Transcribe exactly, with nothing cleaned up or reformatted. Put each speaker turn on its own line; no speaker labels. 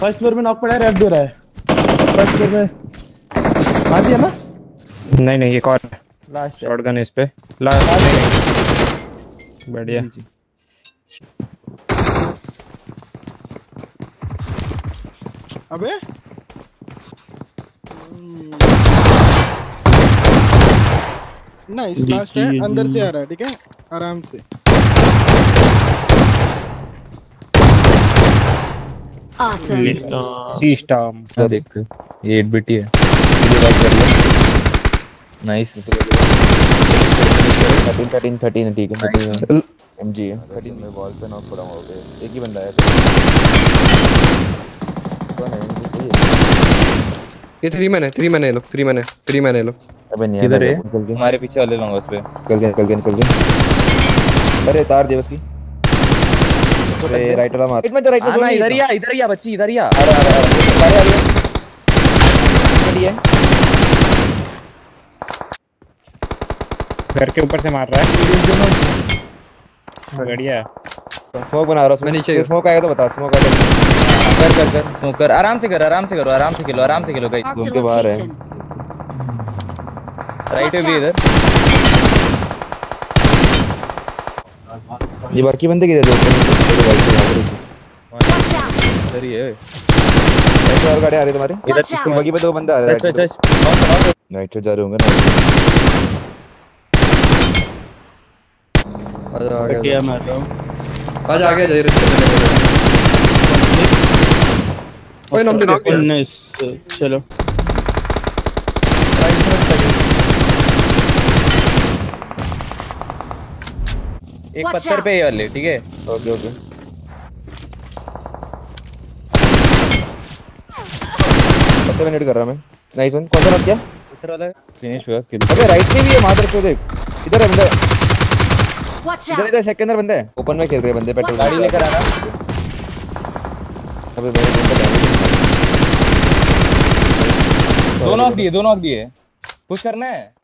First floor में knock पड़ा है, रेड दे रहा है फर्स्ट फ्लोर में। मार दिया ना?
नहीं नहीं एक और
लास्ट
शॉटगन इस पे लास्ट। बढ़िया।
अबे नाइस लास्ट है, अंदर से आ रहा है। ठीक है आराम से।
Awesome.
सी स्टार
देख ये एट बिट ही है। ये बात कर ले। नाइस। थर्टीन थर्टीन थर्टीन ठीक है। एमजी है। थर्टीन में वॉल पे नॉक पड़ा हुआ है। एक ही बंदा है। कौन है?
ये थ्री मैन है, थ्री मैन है लोग, थ्री मैन है, थ्री मैन है लोग।
अबे नहीं
किधर है?
हमारे पीछे वाले लोग उस पे निकल गए निकल गए निकल गए। अरे तार दे उसकी। अरे राइट वाला मार। राइट में राइट में
ना इधर ही आ, इधर ही आ बच्ची, इधर ही आ।
अरे अरे अरे आ रही है। बढ़िया
घर के ऊपर से मार रहा है। बढ़िया।
स्मोक बना रहा हूं। नीचे स्मोक आएगा तो बता। स्मोक आएगा
कर कर कर स्मोक कर, आराम से कर, आराम से करो, आराम से खेलो, आराम से खेलो गाइस।
Marked a
के बाहर है।
location.
राइट में भी इधर।
ये बाकी बंदे किधर लोग?
Watch out.
इधर ही है।
ऐसे और गाड़ी आ रही है तुम्हारी
Watch
इधर।
out.
बाकी पे दो बंदे आ रहे
टच
हैं।
Touch touch.
नाइट जा रहे होंगे ना।
बढ़िया मार रहा हूं।
आज आ गया जय। ओए नम दे दे।
नाइस चलो।
एक
Watch
पत्थर
out.
पे ये वाले, ठीक है।
Okay okay. पत्ते मिनट कर रहा मैं। Nice one. कौन सा रख गया?
पत्थर वाला
फिनिश हुआ किल। अबे राइट में भी है मादर को देख। इधर है बंदा।
Watch
इधर
out.
इधर सेकंड अंदर बंदा है। ओपन में खेल रहे बंदे पेट्रोल
गाड़ी लेकर आ रहा।
अबे मेरे को पता नहीं।
दो नॉक दिए, दो नॉक दिए। पुश करना है।